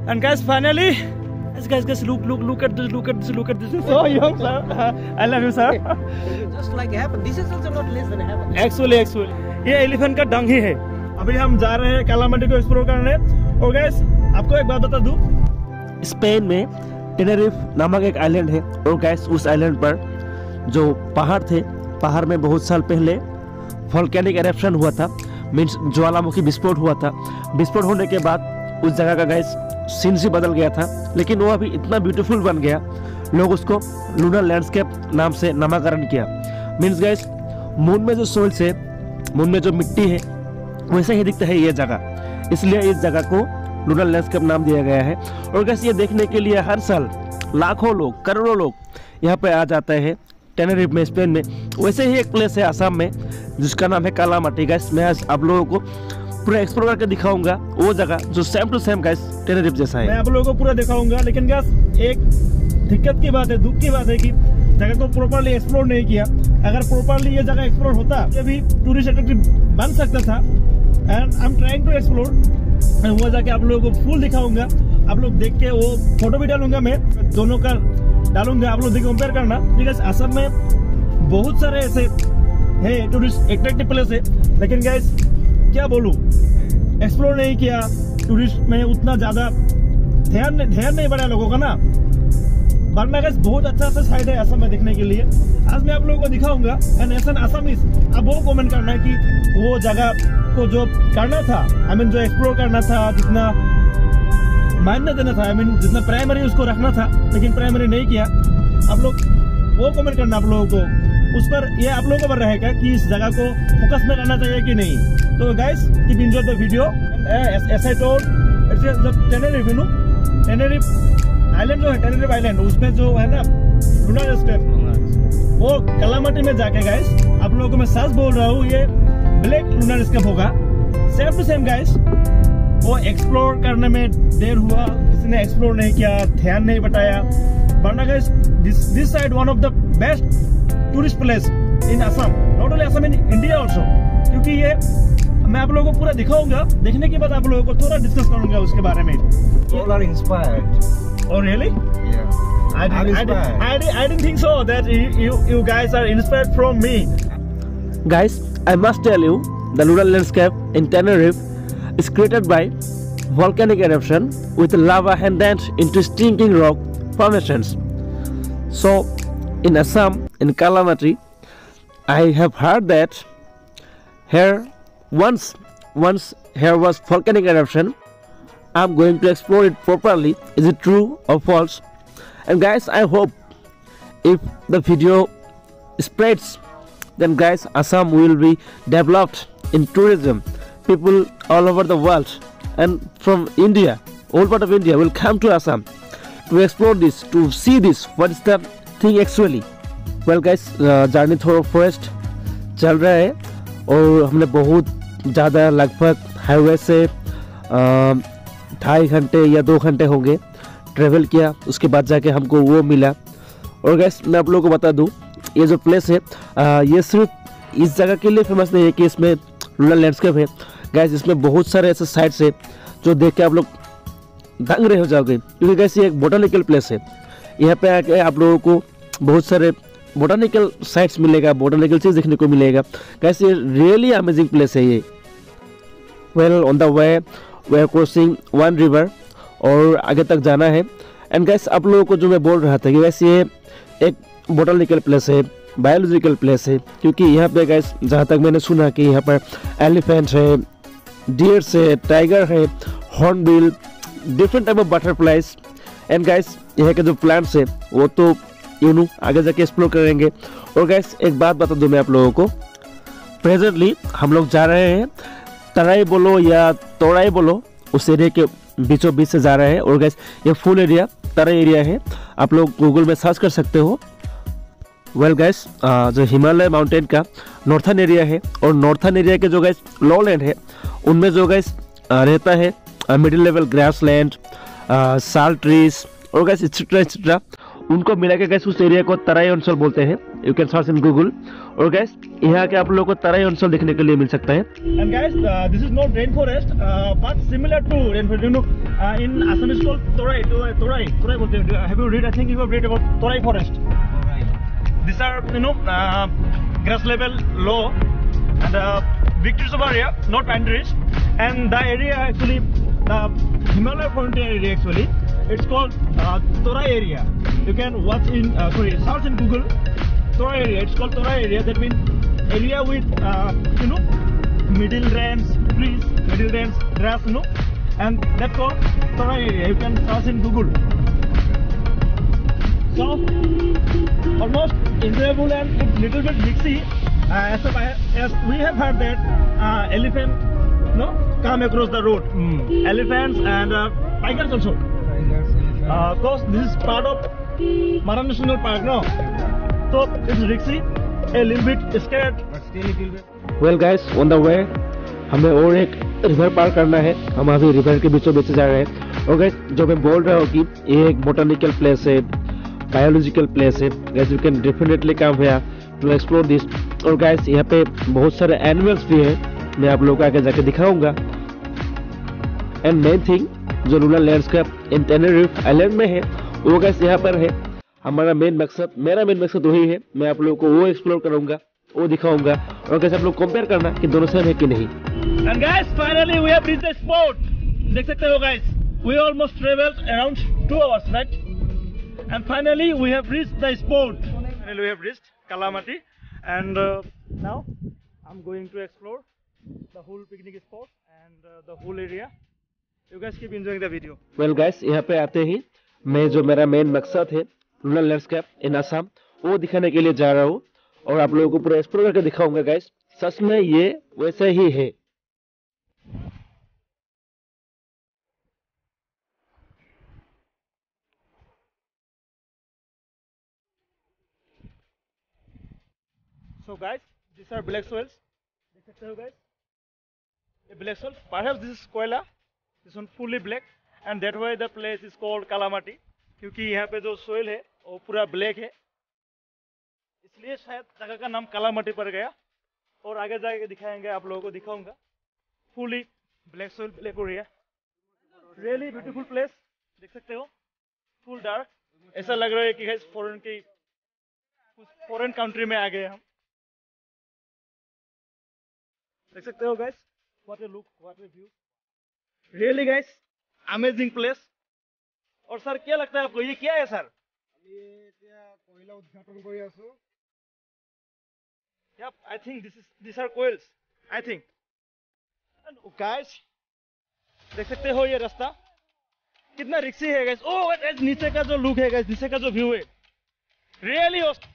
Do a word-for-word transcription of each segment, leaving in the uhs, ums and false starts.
And guys, finally, guys, guys, guys, look, look, look at this, look at this, look at this. So young, sir. I love you, sir. Just like heaven. This is also not less than heaven. Actually, actually, ये elephant का dung ही है। अभी हम जा रहे हैं कालामाटी को एक्सप्लोर करने। और guys, आपको एक बात बता दूं, स्पेन में टेनेरिफ नामक एक आइलैंड है। और guys, उस आइलैंड पर जो पहाड़ थे, पहाड़ में बहुत साल पहले वोल्केनिक एरप्शन हुआ था, मीन्स ज्वालामुखी विस्फोट हुआ था। विस्फोट होने के बाद उस जगह का गाइस सीन से बदल गया था, लेकिन वो अभी इतना ब्यूटीफुल बन गया, लोग उसको लूनर लैंडस्केप नाम से नामकरण किया। मीन्स गाइस, मून में जो सोल्स है, मून में जो मिट्टी है, वैसे ही दिखता है ये जगह, इसलिए इस जगह को लूनर लैंडस्केप नाम दिया गया है। और गाइस, ये देखने के लिए हर साल लाखों लोग, करोड़ों लोग यहाँ पे आ जाते हैं टेनेरिफ में, स्पेन में। वैसे ही एक प्लेस है असम में जिसका नाम है कालामाटी। गाइस, मैं आज आप लोगों को पूरा एक्सप्लोर करके दिखाऊंगा वो जगह जो same to same guys Tenerife जैसा है। मैं आप लोगों को पूरा दिखाऊंगा, लेकिन गाइस एक दिक्कत की बात है, दुख की बात है कि जगह को प्रॉपर्ली एक्सप्लोर नहीं किया। अगर प्रॉपर्ली ये जगह एक्सप्लोर होता, ये भी टूरिस्ट अट्रैक्टिव बन सकता था। And I am trying to explore, वो जाके आप लोगों को फुल दिखाऊंगा। आप लोग देख के, वो फोटो भी डालूंगा, मैं दोनों का डालूंगा, आप लोग देख कंपेयर करना। बिकॉज असम में बहुत सारे ऐसे है टूरिस्ट अट्रैक्टिव प्लेस है, लेकिन गाइस क्या बोलूं, एक्सप्लोर नहीं किया। टूरिस्ट में उतना ज्यादा ध्यान ध्यान नहीं बढ़ा लोगों का ना। वरना गाइस बहुत अच्छा अच्छा साइड है असम में देखने के लिए। आज मैं आप लोगों को दिखाऊंगा। एंड एज एन असमीज, अब वो कमेंट करना है कि वो जगह को जो करना था, आई मीन जो एक्सप्लोर करना था, जितना मान्यता देना था, आई मीन जितना प्राइमरी उसको रखना था, लेकिन प्राइमरी नहीं किया। आप लोग वो कमेंट करना आप लोगों को उस पर, ये आप लोगों पर रहेगा कि इस जगह को फोकस में रहना चाहिए कि नहीं। तो guys, keep enjoy the video. As I told, it's the Tenerife, you know, Tenerife island जो है, टेनेरिफ आइलैंड, उसमें जो है ना लूनर लैंडस्केप, वो कालामाटी में जाके गाइस, आप लोगों को मैं सच बोल रहा हूँ, ये ब्लैक लूनर लैंडस्केप होगा। सेम टू सेम गाइस, वो एक्सप्लोर करने में देर हुआ, किसी ने एक्सप्लोर नहीं किया, ध्यान नहीं बटाया। वरना guys, this this side one of the best tourist place in Assam, not only Assam, in India also. क्योंकि ये मैं आप लोगों को पूरा दिखाऊंगा, देखने के बाद आप लोगों को थोड़ा डिस्कस करूंगा उसके बारे में। All are inspired. Oh really? Yeah. I didn't, I didn't, I didn't, I didn't think so that you, you you guys are inspired from me. Guys, I must tell you, the lunar landscape in Tenerife is created by volcanic eruption with lava handed into stinking rock formations. So, in Assam, in Kalamati, I have heard that here once, once here was volcanic eruption. I'm going to explore it properly. Is it true or false? And guys, I hope if the video spreads, then guys, Assam will be developed in tourism. People all over the world and from India, all part of India will come to Assam to explore this, to see this, what is the thing actually. Well guys, journey through forest चल रहा है और हमने बहुत ज़्यादा, लगभग highway से ढाई घंटे या दो घंटे होंगे ट्रेवल किया। उसके बाद जाके हमको वो मिला। और गैस, मैं आप लोगों को बता दूं, ये जो प्लेस है, आ, ये सिर्फ इस जगह के लिए फेमस नहीं है कि इसमें लूनर लैंडस्केप है। गैस, इसमें बहुत सारे ऐसे साइट्स है जो देख के आप लोग दंग रहे हो जाओगे, क्योंकि गैस ये एक बोटानिकल प्लेस है। यहाँ पे आके आप लोगों को बहुत सारे बोटानिकल साइट्स मिलेगा, बोटानिकल चीज़ देखने को मिलेगा। गैस, ये रियली अमेजिंग प्लेस है ये। Well, on the way we are crossing one river और आगे तक जाना है। एंड गैस, आप लोगों को जो मैं बोल रहा था कि वैसे ये एक बोटानिकल प्लेस है, बायोलॉजिकल प्लेस है, क्योंकि यहाँ पे गैस, जहाँ तक मैंने सुना कि यहाँ पर एलिफेंट है, डियर्स है, टाइगर है, hornbill, different type of butterflies. And guys, यहाँ के जो प्लांट्स है वो तो यू नो आगे जाके एक्सप्लोर करेंगे। और गैस, एक बात बता दूँ मैं आप लोगों को, प्रेजेंटली हम लोग जा रहे हैं, तराई बोलो या तोड़ाई बोलो, उस एरिया के बीचों बीच से जा रहे हैं। और गैस, ये फुल एरिया तराई एरिया है, आप लोग गूगल में सर्च कर सकते हो। वेल गैस, जो हिमालय माउंटेन का नॉर्थन एरिया है, और नॉर्थन एरिया के जो गैस लो लैंड है, उनमें जो गैस रहता है middle level grass land, sal trees और गैस एक्सेट्रा एक्सेट्रा। उनको मिला के गैस उस एरिया को तराई अंचल बोलते हैं। You can search in Google. और गैस यहाँ के आप लोगों को तराई अंचल देखने के लिए मिल सकता है। And guys this is not rain forest but similar to rain forest. You know in Assam is called Torai Torai Torai बोलते हैं। Have you read? I think you have read about Torai forest. These are, you know, uh, grass level low and uh, big trees over here, not pine trees. And the area actually, the Himalaya frontier area actually, it's called uh, Torai area. You can watch in, uh, sorry, search in Google, Torai area. It's called Torai area. That means area with, uh, you know, middle range trees, middle range grass, you know, and that's called Torai area. You can search in Google. So almost enjoyable and it's little bit mixy. Uh, as, a, as we have heard that uh, elephant, no, come across the road. Mm. Elephants and uh, tigers also. Tigers, elephants. Uh, cause this is part of Maran National Park, no? So it's risky, a little bit scared. But still it will be. Well guys, on the way, हमें और एक river पार करना है। हम अभी river के बीचों बीच जा रहे हैं। और guys, जो मैं बोल रहा हूँ कि ये एक बोटानिकल प्लेस है, बायोलॉजिकल प्लेस है। Guys you can definitely come here to explore this. और गाइस यहाँ पे बहुत सारे एनिमल्स भी हैं, मैं आप लोगों को आगे जाके दिखाऊंगा। एंड मेन थिंग जो lunar landscape in Tenerife island में है वो गाइस यहाँ पर है। हमारा मेन मकसद मेरा मेन मकसद वही है, मैं आप लोगों को वो एक्सप्लोर करूंगा, वो दिखाऊंगा। और गाइस आप लोग कंपेयर करना कि दोनों सेम है कि नहीं। And guys finally we have reached the spot. देख सकते हो guys, we almost travelled around two hours right. And finally we have reached the spot. Finally we have reached Kalamati, and uh, now I'm going to explore the whole picnic spot and uh, the whole area. You guys keep enjoying the video. Well guys, यहाँ पे आते ही मैं जो मेरा main मकसद है lunar landscape इन असम वो दिखाने के लिए जा रहा हूँ और आप लोगों को पूरा एक्सप्लोर करके दिखाऊंगा। गाइस सच में ये वैसे ही है। So guys, these are black soils. देख सकते हो guys, ये black soil. Perhaps this is koila. This one fully black, and that why the place is called Kalamati. क्योंकि यहाँ पे जो soil है वो पूरा black है, इसलिए शायद जगह का नाम कालामाटी पड़ गया। और आगे जाके दिखाएंगे, आप लोगों को दिखाऊंगा। Fully black soil, black area. Really beautiful place. देख सकते हो, full dark. ऐसा लग रहा है कि guys foreign की कुछ foreign country में आ गए हम। देख सकते हो guys, what a look, what a view. Really guys amazing place. और सर क्या लगता है आपको, ये क्या है सर? ये क्या कोयला उद्घाटन কৰি আছো। Yep, I think this is these are coils, I think. And guys देख सकते हो ये रास्ता कितना रिक्सी है गाइस। ओ गाइस नीचे का जो लुक है गाइस, नीचे का जो व्यू है रियली ऑसम।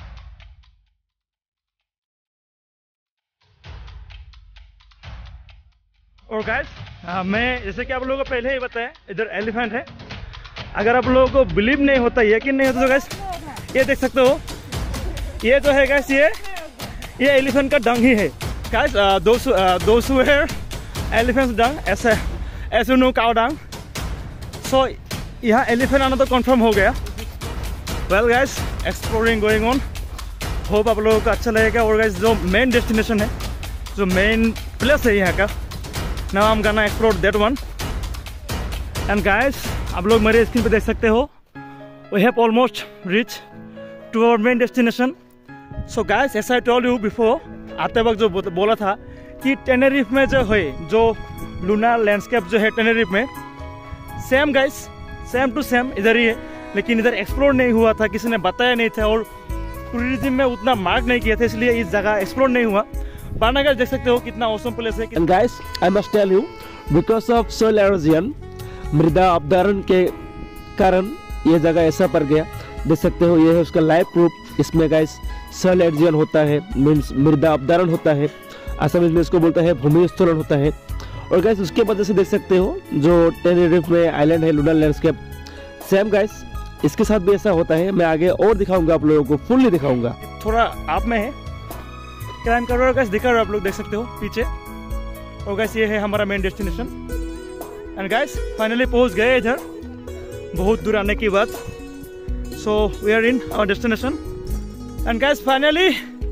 और गाइस मैं जैसे कि आप लोगों को पहले ही बताया, इधर एलिफेंट है। अगर आप लोगों को बिलीव नहीं होता, यकीन नहीं होता तो गाइस ये देख सकते हो, ये जो है गाइस ये ये एलिफेंट का डंग ही है guys. Those who here elephants dung ऐसे ऐसे नो काउ डंग। सो यहाँ एलिफेंट आना तो कंफर्म हो गया। Well guys exploring going on. Hope आप लोगों को अच्छा लगेगा। और गाइस जो मेन डेस्टिनेशन है, जो मेन प्लेस है यहाँ का, now I'm gonna explore that one. And guys आप लोग मेरे स्क्रीन पे देख सकते हो, we have almost reached to our main destination. So guys as I told you before, आते वक्त जो बोला था कि टेनेरिफ में जो है, जो लूनार लैंडस्केप जो है टेनेरिफ में, same guys same to same इधर ही है। लेकिन इधर एक्सप्लोर नहीं हुआ था, किसी ने बताया नहीं था और टूरिज्म में उतना मार्क नहीं किया था, इसलिए इस जगह एक्सप्लोर नहीं हुआ। बानागार देख सकते हो कितना औसम प्लेस है। And guys I must tell you, because of soil erosion, मृदा अपधारण के कारण ये जगह ऐसा पड़ गया। देख सकते हो ये है उसका लाइव प्रूफ। इसमें गाइस सोइल एरोजन होता है, मीन्स मृदा अपधारण होता है। असम में इसको बोलता है भूमि उत्तोलन होता है। और गाइस उसके वजह से देख सकते हो जो टेनेरिफ में आइलैंड है लूनार लैंडस्केप, सेम गाइस इसके साथ भी ऐसा होता है। मैं आगे और दिखाऊंगा, आप लोगों को फुल्ली दिखाऊंगा। थोड़ा आप में है क्लाइम कर रहा है गाइस, दिखा रहा है, आप लोग देख सकते हो पीछे। और गाइस ये है हमारा main destination. And guys finally पहुंच गए इधर, बहुत दूर आने के बाद। So we are in our destination. And guys, finally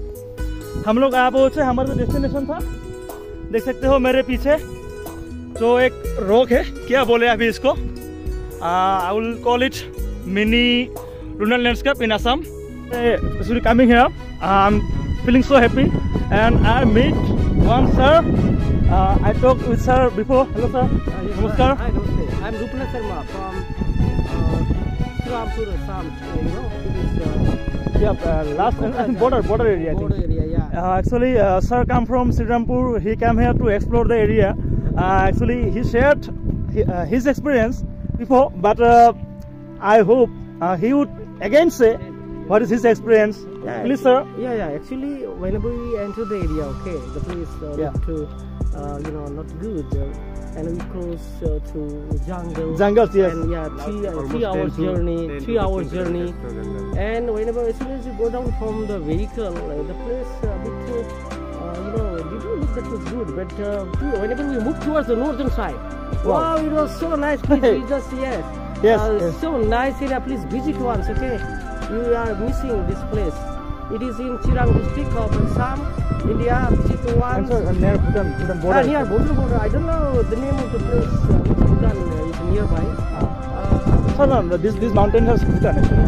हम लोग आ पहुंचे हमारा जो डेस्टिनेशन था। देख सकते हो मेरे पीछे जो एक रॉक है, क्या बोले अभी इसको, I will call it mini lunar landscape in Assam. Actually coming here, I'm feeling so happy, and I meet one sir. Uh, I talked with sir before. Hello sir. Uh, yes, Namaskar. Hi, namaste. I'm Rupna Sharma from uh, Rampur, Assam. You know, it is uh, Yeah, uh, last uh, border border area. I think. border area. Yeah. Uh, actually, uh, sir come from Srirampur. He came here to explore the area. Uh, actually, he shared hi, uh, his experience before, but uh, I hope uh, he would again say what is his experience. Yeah, Please, sir. Yeah, yeah. Actually, whenever we enter the area, okay, the place uh, Yeah. look to, uh, you know, not good, uh, and we cross uh, through jungle. Jungles, yes. And yeah, three, uh, Almost three hours ten to- journey, ten to three hours fifteen journey. kilometers. And whenever, as soon as you go down from the vehicle, uh, the place a bit, uh, you know, didn't look that was good. But uh, to- whenever we moved towards the northern side, Wow. wow, it was so nice. Please, we just yes, Yes, uh, yes. so nice area. Please visit once, okay? You are missing this place. It is in Chirang district of Assam, India. Visit And once. sir, uh, near Bhutan, Bhutan border. Ah, near Bhutan border. I don't know the name of the place. Uh, which Bhutan uh, is nearby. Uh, Sir, no, this this mountain has Bhutan actually.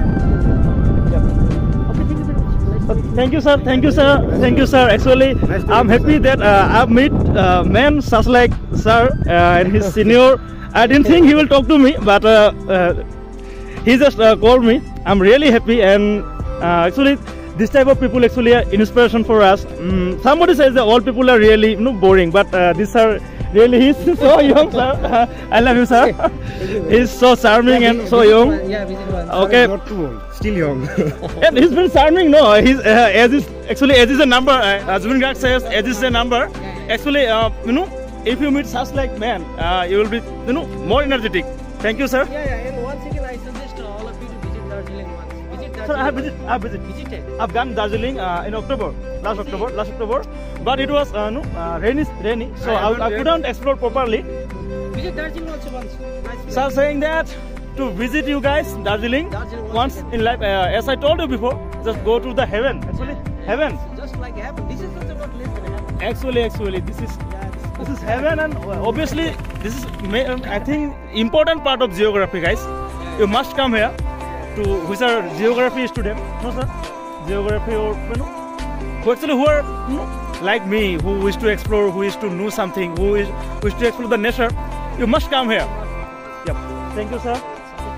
Yeah. okay, thank you very much. Nice to meet you. Thank you, sir. Thank you, sir. Thank you, sir. Actually, Nice to I'm meet you, happy sir. that uh, I've met uh, men such like sir uh, and his senior. I didn't think he will talk to me, but uh, uh, he just uh, called me. I'm really happy, and uh, actually, this type of people actually are inspiration for us. Mm, somebody says that all people are really you know boring, but uh, these are really he's so young, sir. Uh, I love you, sir. He's so charming and so young. Yeah, visit once. Okay. Not too old, still young. And he's very charming, no? He's uh, age is actually age is a number. Uh, Husband Gag says age is a number. Actually, uh, you know, if you meet such like man, uh, you will be you know more energetic. Thank you, sir. Yeah, yeah, and once again I suggest all of you to visit Darjeeling once. Visit Darjeeling. Sir, I have visit, I have visit. Visited. I've gone Darjeeling uh, in October, last October, last October, but it was uh, no uh, rainy, rainy, so I I, haven't I yet. couldn't explore properly. Visit Darjeeling also once. Nice. So I'm saying that to visit you guys Darjeeling Darjeeling once once in life, uh, as I told you before, just go to the heaven. Actually, heaven. Just like heaven. This is also not less than heaven. Actually, actually, this is Yeah, this this is heaven, and obviously this is ma- I think important part of geography, guys. You must come here to which are geography student, no sir, geography or you know, who actually who are you know, like me, who wish to explore, who wish to know something, who is wish to explore the nature. You must come here. Yep. Thank you, sir.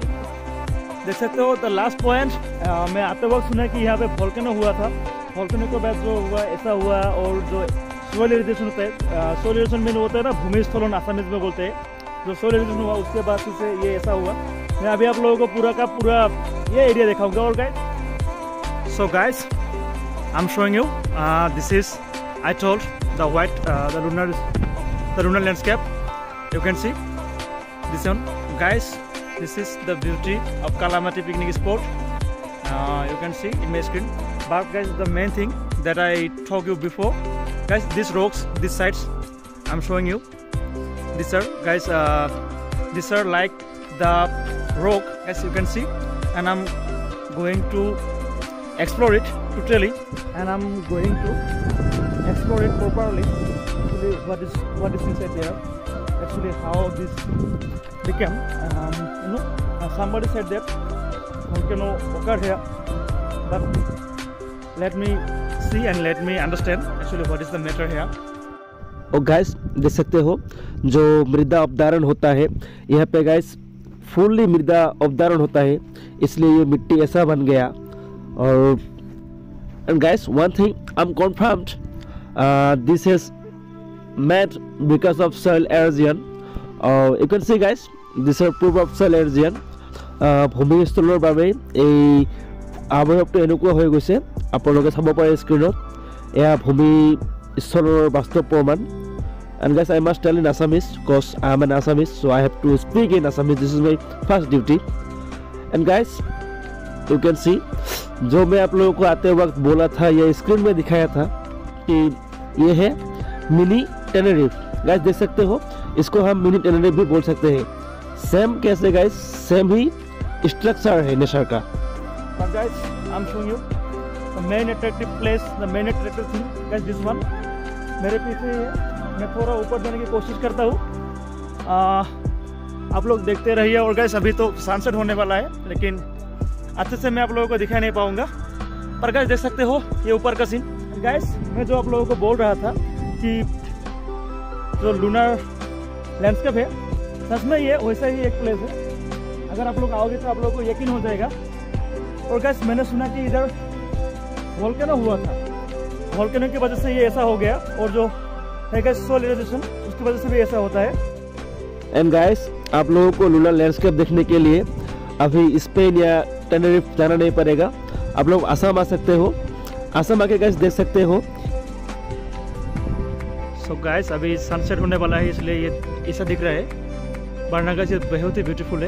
देख सकते हो the last point, मैं आते वक्त सुना कि यहाँ पे वोल्केनो हुआ था। वोल्केनो के बाद जो हुआ ऐसा हुआ, और जो सोइल इरिगेशन होता है, सोइल इरिगेशन में होता है ना, भूमिस्खलन आसामीज में बोलते हैं, जो सोइल इरिगेशन हुआ उसके बाद से ये ऐसा हुआ। मैं अभी आप लोगों को पूरा का पूरा ये एरिया दिखाऊंगा। और guys, so guys, I am showing you this is I told the white the lunar the lunar landscape. You can see this one, guys. This is the beauty of Kalamati picnic spot. Uh, you can see in my screen. But guys, the main thing that I told you before, guys, these rocks, these sides, I'm showing you. These are, guys, uh, these are like the rock, as you can see, and I'm going to explore it totally, and I'm going to explore it properly. Actually, what is what is inside there? Actually, how this became. Um, you know, uh, somebody said that volcano occurred here, but let me see and let me understand actually what is the matter here. और guys देख सकते हो जो मृदा अपधारण होता है यहाँ पे, गाइस फुल्ली मृदा अपधारण होता है, इसलिए ये मिट्टी ऐसा बन गया। और and guys, one thing I am confirmed, this is made because of soil erosion. Uh, you can see, guys, this is proof of soil erosion. ভূমিস্থলৰ বাবে এই আৱয়ৱটো এনেকুৱা হৈ গৈছে, আপোনালোকে চাব পাৰে স্ক্ৰীনত, এয়া ভূমিস্থলৰ বাস্তৱ প্ৰমাণ। And guys, I must tell in Assamese because I am an Assamese, so I have to speak in Assamese. This is my first duty. And guys, you can see, जो मैं आप लोगों को आते वक्त बोला था, ये स्क्रीन में दिखाया था कि ये है मिनी टेनेरिफ। गाइस देख सकते हो, इसको हम मिनी टेनेरिफ भी बोल सकते हैं। सेम कैसे गाइस, सेम ही स्ट्रक्चर है नेचर का। But guys, I'm showing you the main attractive place, the main attractive thing. Guys, this one. मेरे पीछे है, मैं थोड़ा ऊपर जाने की कोशिश करता हूँ. आप लोग देखते रहिए. और गाइस अभी तो सनसेट होने वाला है, लेकिन अच्छे से मैं आप लोगों को दिखा नहीं पाऊंगा. पर गाइस देख सकते हो ये ऊपर का सीन. गाइस मैं जो आप लोगों को बोल रहा था कि जो लूनर लैंडस्केप है, सच में ये वैसा ही एक प्लेस है. अगर आप लोग आओगे तो आप लोगों को यकीन हो जाएगा. और गाइस मैंने सुना कि इधर वोल्केनो हुआ था. वोल्केनो की वजह से ये ऐसा हो गया. और जो है गाइस सोल इरोजन, उसकी वजह से भी ऐसा होता है. एंड गाइस आप लोगों को लूनर लैंडस्केप देखने के लिए अभी स्पेन या टेनेरिफ जाना नहीं पड़ेगा. आप लोग असम आ सकते हो. असम आके गाइस देख सकते हो. सो so गाइस अभी सनसेट होने वाला है, इसलिए ये ऐसा दिख रहा है. वरना गाइस ये बहुत ही ब्यूटीफुल है.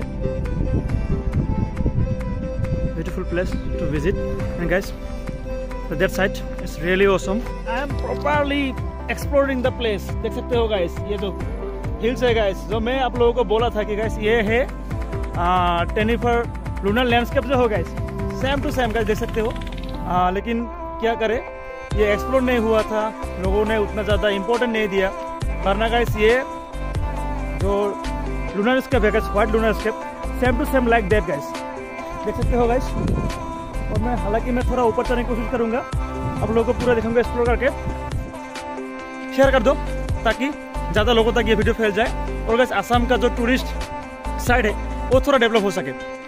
Beautiful place to visit. And guys so that side is really awesome. I am properly exploring the place. देख सकते हो गाइस ये जो हिल्स है गाइस, जो मैं आप लोगों को बोला था कि गाइस ये है टेनिफर लूनर लैंडस्केप जो हो guys, same to same guys देख सकते हो. आ, लेकिन क्या करें, ये एक्सप्लोर नहीं हुआ था. लोगों ने उतना ज़्यादा इम्पोर्टेंट नहीं दिया. वरना गाइस ये जो लूनर स्केप है guys, white lunar scape, same to same like that guys. देख सकते हो गाइस. और मैं हालांकि मैं थोड़ा ऊपर चढ़ने की कोशिश करूंगा. आप लोगों को पूरा दिखाऊंगा एक्सप्लोर करके. शेयर कर दो ताकि ज़्यादा लोगों तक ये वीडियो फैल जाए. और गाइस असम का जो टूरिस्ट साइड है वो थोड़ा डेवलप हो सके.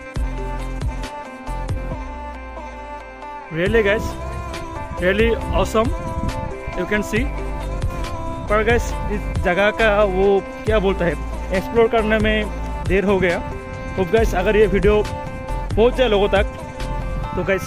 Really guys, really awesome, you can see. पर गाइस इस जगह का वो क्या बोलता है, एक्सप्लोर करने में देर हो गया. तो गाइस अगर ये वीडियो पहुंच जाए लोगों तक तो गाइस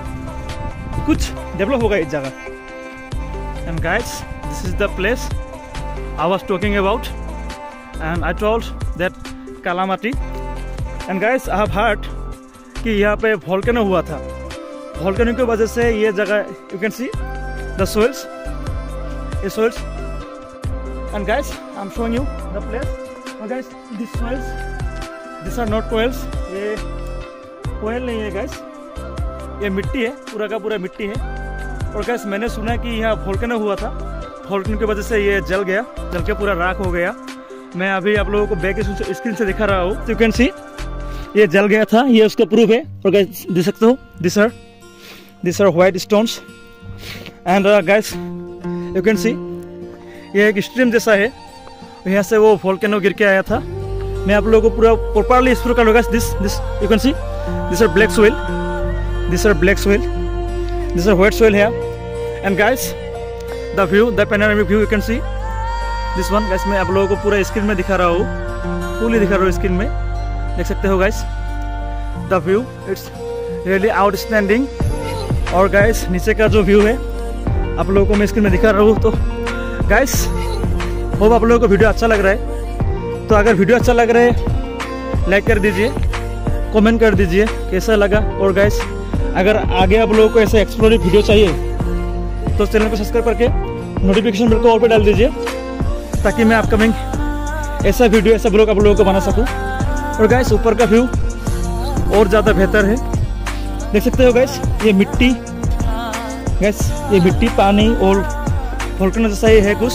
कुछ डेवलप होगा इस जगह. And guys this is the place I was talking about. And I told that कालामाटी. And guys I have heard कि यहाँ पे वोल्केनो हुआ था. वोल्केनो की वजह से ये जगह, you can see the soils, ये soils. And guys I am showing you the place. And guys this soils, this are not कोयल्स. ये कोयल नहीं है गाइस, ये मिट्टी है, पूरा का पूरा मिट्टी है. और गाइस मैंने सुना कि यहाँ वोल्केनो हुआ था. वोल्केनो की वजह से ये जल गया, जल के पूरा राख हो गया. मैं अभी आप लोगों को बैक स्क्रीन से दिखा रहा हूँ. यू कैन सी ये जल गया था, ये उसका प्रूफ है. और गाइस देख सकते हो this are this are white stones. And guys you can see ये एक स्ट्रीम जैसा है, यहाँ से वो वोल्केनो गिर के आया था. मैं आप लोगों को पूरा प्रॉपर्ली एक्सप्लोर करूँगा. This this you can see this are black soil, these are black soil, these are white soil here. And guys the view, the panoramic view you can see this one. guys मैं आप लोगों को पूरा screen में दिखा रहा हूँ, fully दिखा रहा हूँ स्क्रीन में. देख सकते हो guys the view, it's really outstanding. और guys नीचे का जो व्यू है आप लोगों को मैं स्क्रीन में दिखा रहा हूँ. तो guys होप आप लोगों को वीडियो अच्छा लग रहा है. तो अगर वीडियो अच्छा लग रहा है लाइक कर दीजिए, कमेंट कर दीजिए कैसा लगा. और गाइस अगर आगे आप लोगों को ऐसे एक्सप्लोरिव वीडियो चाहिए तो चैनल को सब्सक्राइब करके नोटिफिकेशन बेल को ऑल पे डाल दीजिए, ताकि मैं अपकमिंग ऐसा वीडियो, ऐसा ब्लॉग आप लोगों को बना सकूं. और गाइस ऊपर का व्यू और ज़्यादा बेहतर है. देख सकते हो गाइस ये मिट्टी, गाइस ये मिट्टी, पानी और वोल्केनो जैसा ही है कुछ.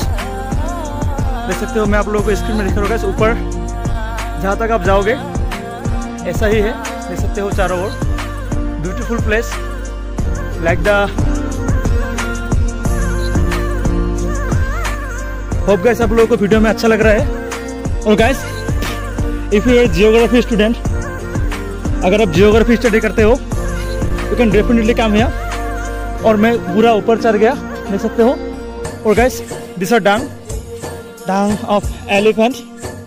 देख सकते हो, मैं आप लोगों को स्क्रीन में दिखा रहा हूँ गाइस. ऊपर जहाँ तक आप जाओगे ऐसा ही है. देख सकते हो चारों ओर beautiful place like the. Hope guys आप लोगों को वीडियो में अच्छा लग रहा है. और guys if you are geography student, अगर आप जियोग्राफी स्टडी करते हो you can definitely come here. और मैं पूरा ऊपर चढ़ गया, देख सकते हो. और guys this are dung dung of elephant.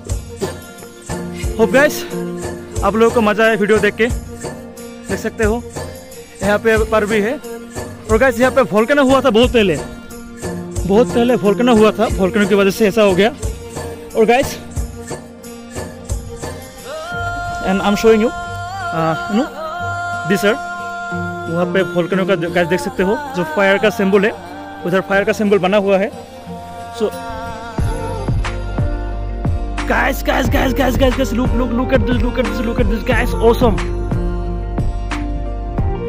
Hope guys आप लोगों को मजा आया वीडियो देख के. देख सकते हो यहाँ पे पर भी है. और गाइस यहाँ पे वोल्केनो हुआ था बहुत पहले, बहुत पहले वोल्केनो हुआ था. वोल्केनो की वजह से ऐसा हो गया. और guys and I am showing you you know this sir, वहाँ पे वोल्केनो का गाइस देख सकते हो जो फायर का सिंबल है, उधर फायर का सिंबल बना हुआ है. सो guys guys guys guys guys guys look look look at this, look at this, look at this guys, awesome.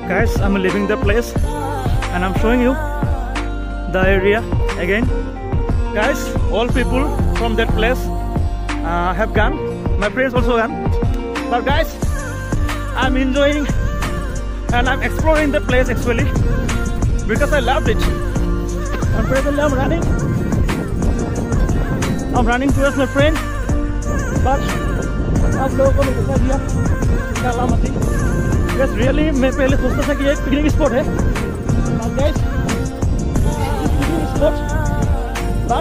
Guys, I'm leaving the place and I'm showing you the area again. Guys, all people from that place uh, have gone. My friends also gone. But guys, I'm enjoying and I'm exploring the place actually because I loved it. And presently I'm running. I'm running towards my friend. But आप लोगों को मैं दिखा दिया कालामती. Yes, really मैं पहले सोचता था कि ये एक पिकनिक स्पॉट है. But guys, this picnic spot but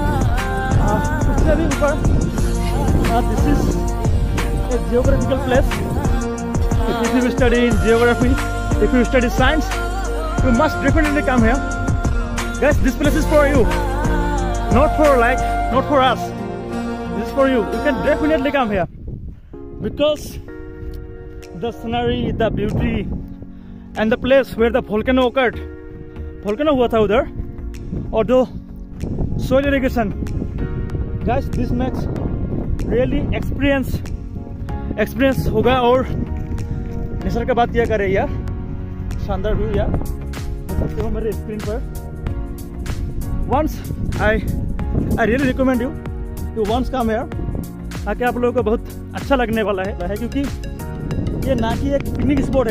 उससे भी ऊपर this is a geographical place. If you study in geography, if you study science, you must definitely come here. Guys, this place is for you, not for like, not for us. This is for you. You can definitely come here because the scenery, the beauty, and the place where the volcano occurred. Volcano हुआ था उधर, although soil irrigation. Guys, this makes really experience, experience होगा और nature का बात किया करे यार. शानदार व्यू यार देख सकते हो मेरे स्क्रीन पर. Once I I really recommend you to once come here. आके आप लोगों को बहुत अच्छा लगने वाला है, है क्योंकि ये ना कि एक पिकनिक स्पॉट है,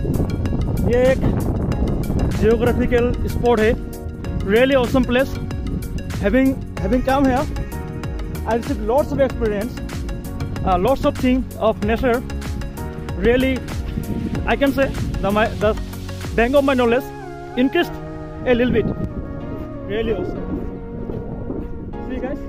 ये एक जियोग्राफिकल स्पॉट है. Really awesome place. Having having come here, I received lots of experience, uh, lots of things of nature. Really, I can say the my the bank of my knowledge increased a little bit. Really awesome. See guys,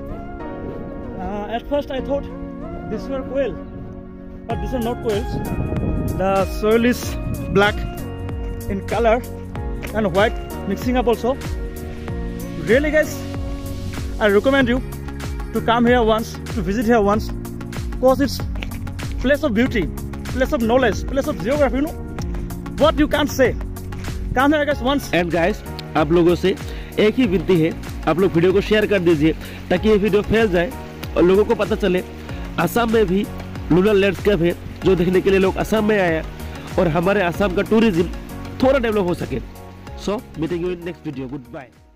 uh, at first I thought these were quail, but these are not quails. The soil is black in color and white mixing up also. Really guys, I recommend you to come here once, to visit here once, because it's place of beauty, place of knowledge, place of geography, you know what you can't say. Come here guys once. And guys, आप लोगों से एक ही विनती है, आप लोग video को share कर दीजिए ताकि ये वीडियो फैल जाए और लोगों को पता चले असम में भी लूनर लैंडस्केप है जो देखने के लिए लोग असम में आए और हमारे असम का टूरिज्म थोड़ा डेवलप हो सके. So meeting you in next video. Good bye.